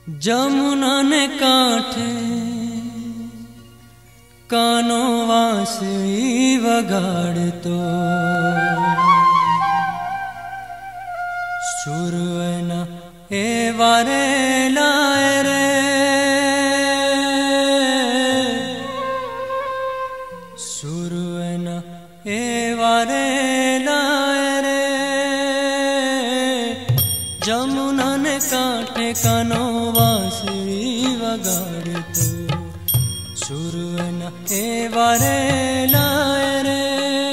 जमुना ने कांठे कानो वांसुरी वगाड़तो सुरवना ए वारे लाए रे सुरवना ए वारे लाए रे जमुना ने कांठे कानो वांसुरी वगाड़तो सुरवना ए वारे लाए रे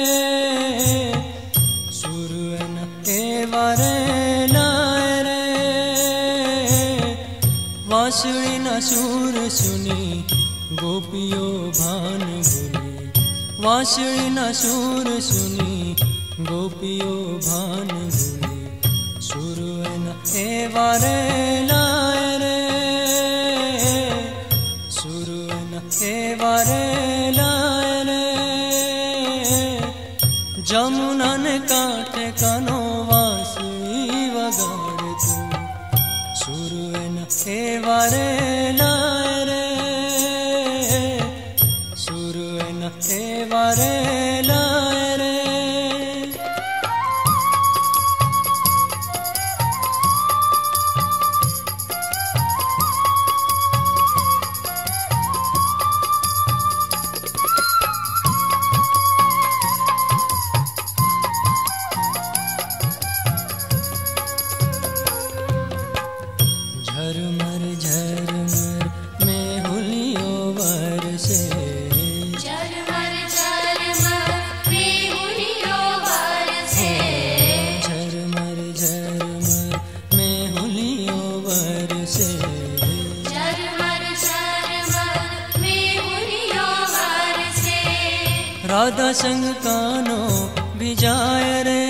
सुरवना ए वारे लाए रे वांसुरी ना सुर सुनी गोपियों भान भूली वांसुरी ना सुर सुनी गोपियों भान भूली सुरवना ए वारे लाए रे सुरवना ए वारे लाए रे जमुना ने कांठे कानो वांसुरी वगाड़तो सुरवना ए वारे लाए रे सुरवना ए वारे लाए रे झरमर झरमर में हुलियों बरसे झरमर झरमर में हुलियों बरसे झरमर झरमर में हुलियों बरसे झरमर झरमर में हुलियों बरसे राधा संग कानो भिजाए रे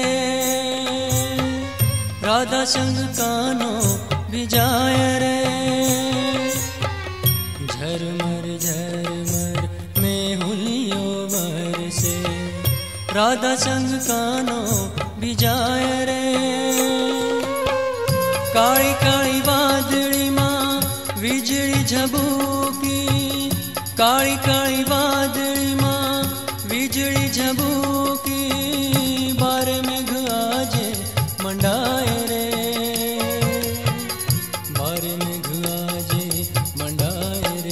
राधा संग कानो भिजाए रे झरमर झरमर में हुलियों बरसे राधा संग कानो भिजाए रे काली काली वादड़ी माँ वीजड़ी झबूकी काली काली वादड़ी माँ वीजड़ी झबूकी बारे में घाजे मंडाए रे बारे में घाजे मंडाए रे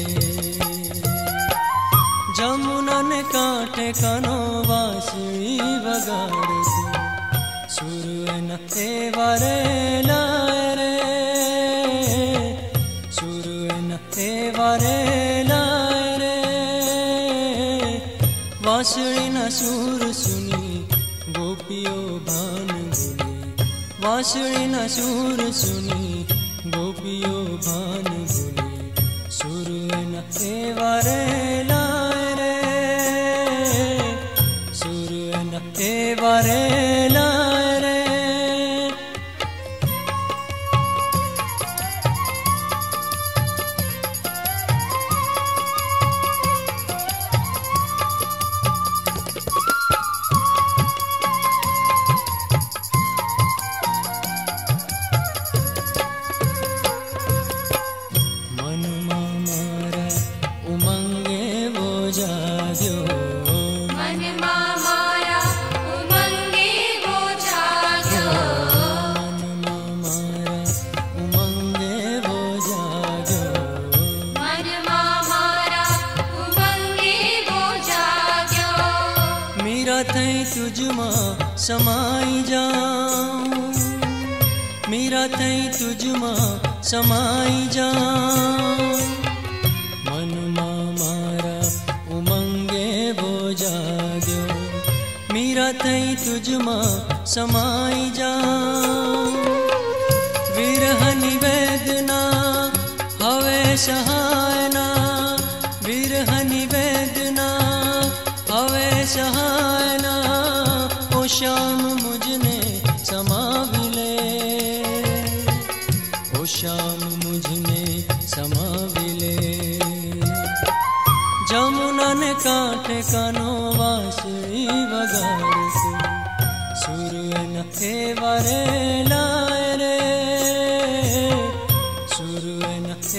जमुना ने कांठे कानो वांसुरी वगाड़तो सुरवना ए वारे लाए रे सुरवना ए वारे लाए रे वांसुरी ना सुर सुनी गोपियों भान भूली वांसुरी ना सुर सुनी गोपियों भान भूली सुरवना ए वारे लाए रे सुरवना ए वारे लाए रे मन मारा उमंगे वो जाग्यो मन मारा उमंगे वो जाग्यो मन मारा उमंगे वो जाग्यो मीरा थई तुझमा समाई जाऊं मीरा थई तुझमा समाई जाऊं मन मारा उमंगे वो जाग्यो मीरा थई तुझमा समाई जाऊं विरहनी वेदना हवे सहायना विरहनी वेदना हवे सहायना ओ श्याम मुझने समाविले ओ श्याम मुझने समाविले जमुना ने कांठे कानो वांसुरी वगाड़तो सुरवना ए वारे लाए रे सुरवना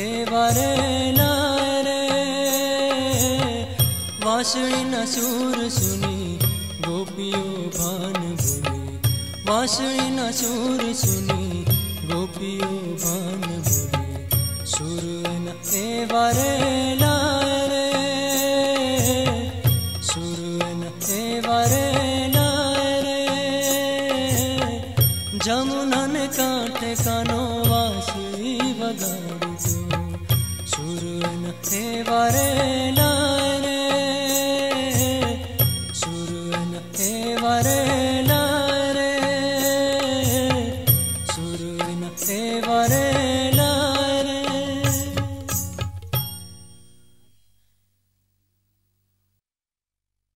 सुनी गोपियों भान भूली, बांसुरी ना सुर सुनी गोपियों भान भूली। सुर न एवारे लाए रे, सुर न एवारे